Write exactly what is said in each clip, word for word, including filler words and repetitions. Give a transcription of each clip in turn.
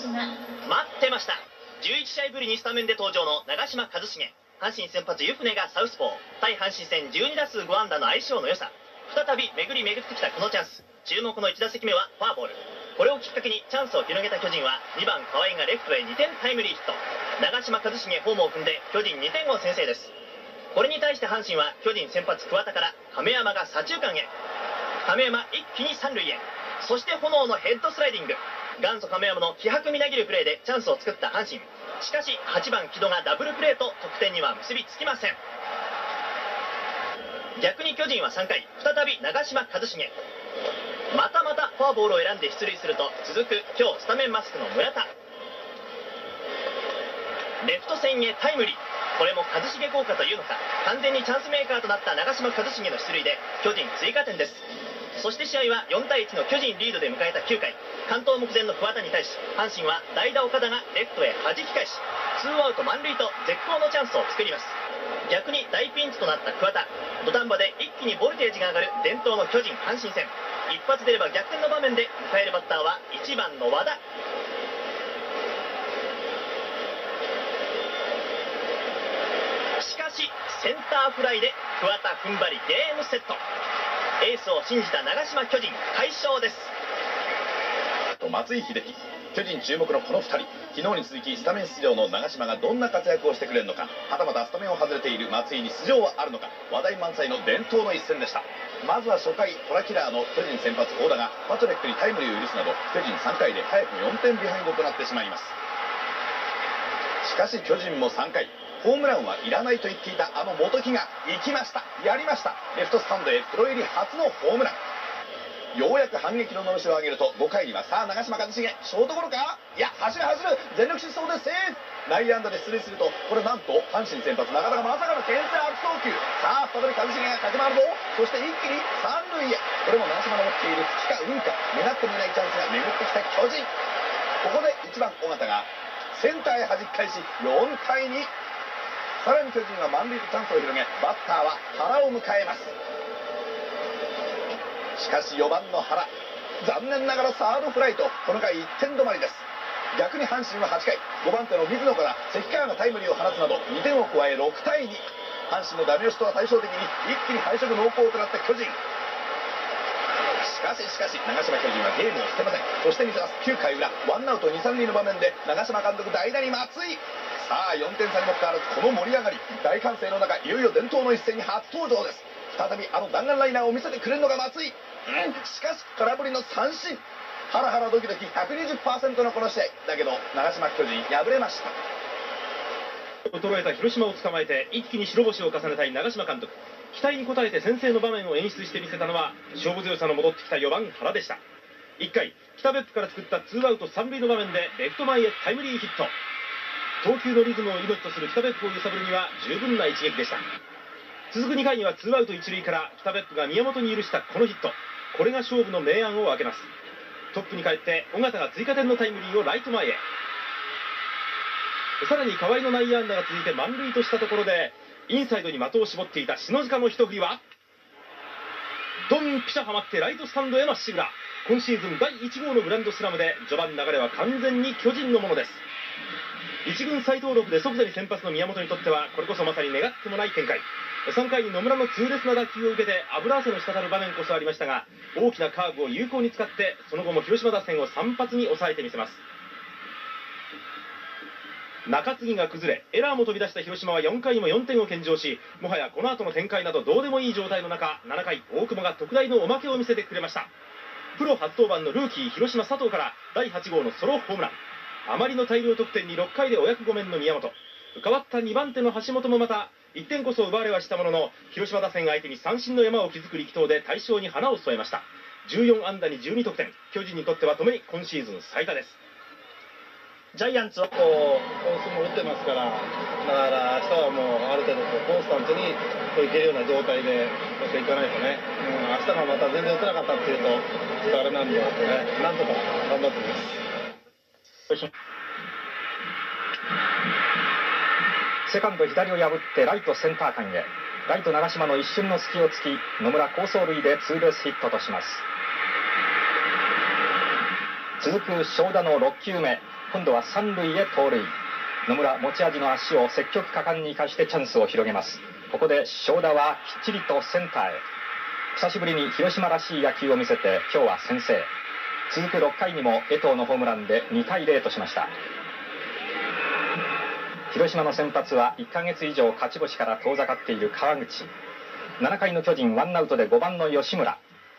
ますが、 待ってました。じゅういちしあいぶりにスタメンで登場の長嶋一茂。阪神先発湯船がサウスポー、対阪神戦じゅうにだすうごあんだの相性の良さ、再び巡り巡ってきたこのチャンス。注目のいちだせきめはフォアボール。これをきっかけにチャンスを広げた巨人はにばん河合がレフトへにてんタイムリーヒット。長嶋一茂ホームを踏んで巨人にてんを先制です。これに対して阪神は巨人先発桑田から亀山が左中間へ。亀山一気に三塁へ。そして炎のヘッドスライディング。元祖亀山の気迫みなぎるプレーでチャンスを作った阪神。しかしはちばん木戸がダブルプレーと得点には結びつきません。逆に巨人はさんかい、再び長嶋一茂。またまたフォアボールを選んで出塁すると、続く今日スタメンマスクの村田。レフト線へタイムリー。これも一茂効果というのか、完全にチャンスメーカーとなった長嶋一茂の出塁で巨人追加点です。そして試合はよんたいいちの巨人リードで迎えたきゅうかい、完投目前の桑田に対し阪神は代打岡田がレフトへ弾き返し、ツーアウト満塁と絶好のチャンスを作ります。逆に大ピンチとなった桑田、土壇場で一気にボルテージが上がる伝統の巨人阪神戦。一発出れば逆転の場面で迎えるバッターはいちばんの和田。しかしセンターフライで桑田踏ん張りゲームセット。エースを信じた長嶋巨人快勝です。 松井秀喜、巨人注目のこのふたり、昨日に続きスタメン出場の長嶋がどんな活躍をしてくれるのか、はたまたスタメンを外れている松井に出場はあるのか、話題満載の伝統の一戦でした。まずは初回、トラキラーの巨人先発大田がパトレックにタイムリーを許すなど、巨人さんかいで早くもよんてんビハインドとなってしまいます。しかし巨人もさんかい、ホームランはいらないと言っていたあの元木が行きました、やりました。レフトスタンドへプロ入り初のホームラン。ようやく反撃ののろしを上げると、ごかいにはさあ長嶋一茂、ショートゴロか、いや走る走る、全力疾走でセーフ。内野安打で出塁すると、これなんと阪神先発中田がまさかの牽制悪送球。さあ再び一茂が駆け回るぞ。そして一気に三塁へ。これも長嶋の持っている月か運か、目立って見ないチャンスが巡ってきた巨人。ここでいちばん尾形がセンターへ弾き返しよんたいに。さらに巨人は満塁でチャンスを広げ、バッターは原を迎えます。しかしよばんの原、残念ながらサードフライとこの回いってん止まりです。逆に阪神ははちかい、ごばんての水野から関川がタイムリーを放つなどにてんを加えろくたいに。阪神のダメ押しとは対照的に一気に敗色濃厚となった巨人。しかししかし長嶋巨人はゲームを捨てません。そして見せますきゅうかい裏、ワンアウトにさんるいの場面で長嶋監督代打に松井。さあよんてんさにもかかわらずこの盛り上がり、大歓声の中、いよいよ伝統の一戦に初登場です。再びあの弾丸ライナーを見せてくれるのが松井。うん、しかし空振りの三振。ハラハラドキドキ ひゃくにじゅっパーセント のこの試合だけど、長嶋巨人敗れました。 衰えた広島を捕まえて一気に白星を重ねたい長嶋監督。期待に応えて先制の場面を演出してみせたのは勝負強さの戻ってきたよばん原でした。いっかい、北別府から作ったツーアウト三塁の場面でレフト前へタイムリーヒット。投球のリズムを命とする北別府を揺さぶるには十分な一撃でした。続くにかいにはツーアウト一塁から北別府が宮本に許したこのヒット。これが勝負の明暗を分けます。トップに帰って尾形が追加点のタイムリーをライト前へ。さらに河合の内野安打が続いて満塁としたところで、インサイドに的を絞っていた篠塚の一振りはドンピシャはまってライトスタンドへまっしぐら。今シーズンだいいちごうのグランドスラムで序盤流れは完全に巨人のものです。一軍再登録で即座に先発の宮本にとってはこれこそまさに願ってもない展開。さんかいに野村の痛烈な打球を受けて油汗の滴る場面こそありましたが、大きなカーブを有効に使ってその後も広島打線を散髪に抑えてみせます。中継ぎが崩れエラーも飛び出した広島はよんかいにもよんてんを献上し、もはやこの後の展開などどうでもいい状態の中、ななかい大久保が特大のおまけを見せてくれました。プロ初登板のルーキー広島佐藤からだいはちごうのソロホームラン。あまりの大量得点にろっかいでお役御免の宮本。代わったにばんての橋本もまたいってんこそ奪われはしたものの、広島打線相手に三振の山を築く力投で大勝に花を添えました。じゅうよんあんだにじゅうにとくてん、巨人にとってはともに今シーズン最多です。 ジャイアンツはこう本数も打ってますから、だから明日はもうある程度こうコンスタントにこういけるような状態でやっていかないとね、うん、明日がまた全然打てなかったっていうとちょっとあれなんで、ね、なんとか頑張ってみます。 セカンド左を破ってライトセンター間へ。ライト長嶋の一瞬の隙を突き、野村好走塁でツーベースヒットとします。 続く正田のろっきゅうめ、今度は三塁へ盗塁。野村、持ち味の足を積極果敢に生かしてチャンスを広げます。ここで正田はきっちりとセンターへ。久しぶりに広島らしい野球を見せて今日は先制。続くろっかいにも江藤のホームランでにたいゼロとしました。広島の先発はいっかげつ以上勝ち星から遠ざかっている川口。ななかいの巨人ワンアウトでごばんの吉村。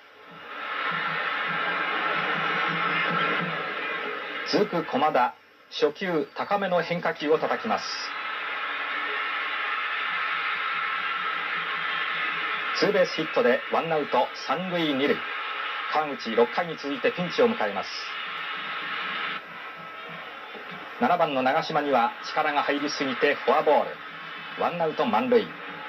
続く駒田、初球高めの変化球を叩きます。ツーベースヒットでワンアウト三塁二塁。川口ろっかいに続いてピンチを迎えます。ななばんの長嶋には力が入りすぎてフォアボール。ワンアウト満塁。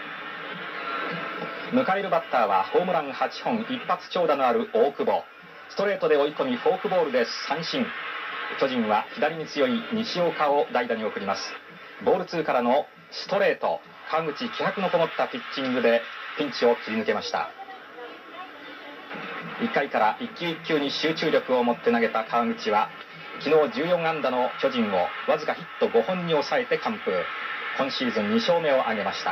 迎えるバッターはホームランはっぽん一発長打のある大久保。ストレートで追い込みフォークボールで三振。巨人は左に強い西岡を代打に送ります。ボールツーからのストレート。川口気迫のこもったピッチングでピンチを切り抜けました。いっかいから一球一球に集中力を持って投げた川口は昨日じゅうよんあんだの巨人をわずかヒットごほんに抑えて完封。今シーズンにしょうめを挙げました。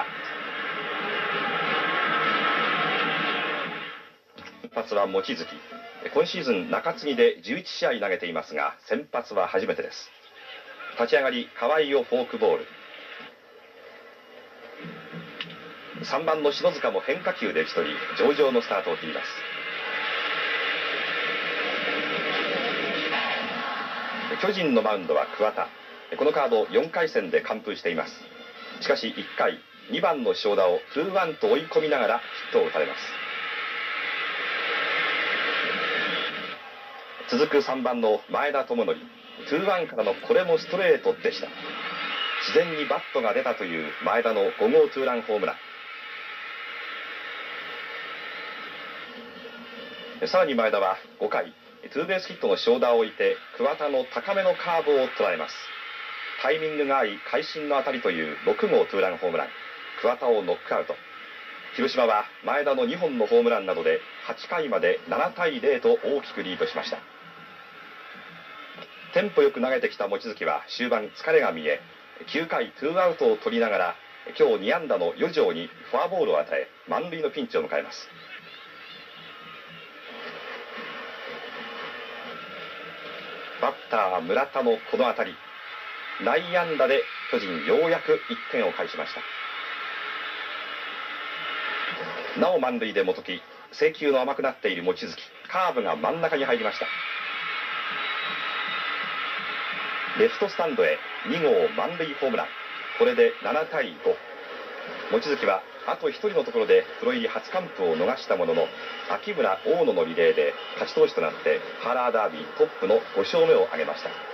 先発は望月。今シーズン中継ぎでじゅういちしあい投げていますが先発は初めてです。立ち上がり河合をフォークボール。さんばんの篠塚も変化球で打ち取り上々のスタートを切ります。巨人のマウンドは桑田。このカードよんかいせんで完封しています。しかしいっかいにばんの正田をツーワンと追い込みながらヒットを打たれます。続くさんばんの前田智則。ツーワンからのこれもストレートでした。自然にバットが出たという前田のごごうツーランホームラン。さらに前田はごかいツーベースヒットの正田を置いて桑田の高めのカーブを捉えます。タイミングが合い会心の当たりというろくごうツーランホームラン。桑田をノックアウト。広島は前田のにほんのホームランなどではちかいまでななたいゼロと大きくリードしました。テンポよく投げてきた望月は終盤疲れが見えきゅうかいツーアウトを取りながら今日にあんだの余剰にフォアボールを与え満塁のピンチを迎えます。バッターは村田のこの当たり。内野安打で巨人ようやくいってんを返しました。なお満塁で元木。制球の甘くなっている望月。カーブが真ん中に入りました。レフトスタンドへにごう満塁ホームラン。これでななたいご。望月はあとひとりのところでプロ入り初完封を逃したものの秋村大野のリレーで勝ち投手となってハーラーダービートップのごしょうめを挙げました。